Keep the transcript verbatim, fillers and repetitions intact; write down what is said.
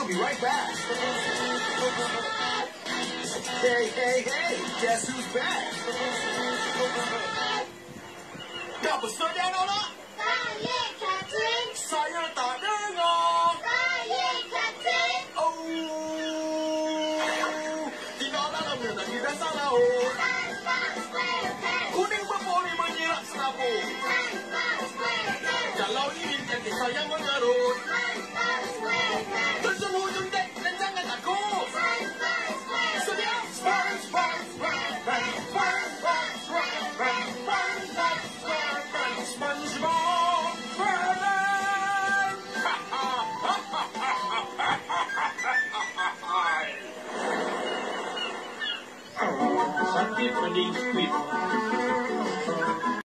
We'll be right back. Hey, hey, hey, guess who's back? Dapat sedang tak? Saya Captain. Saya tak dengar. Saya Captain. Oh, tinggal dalam renang di dasar laut. SpongeBob SquarePants. Kuning berpori menyirap serabut. SpongeBob SquarePants. Kalau ingin kaki saya mengerut. SpongeBob SquarePants.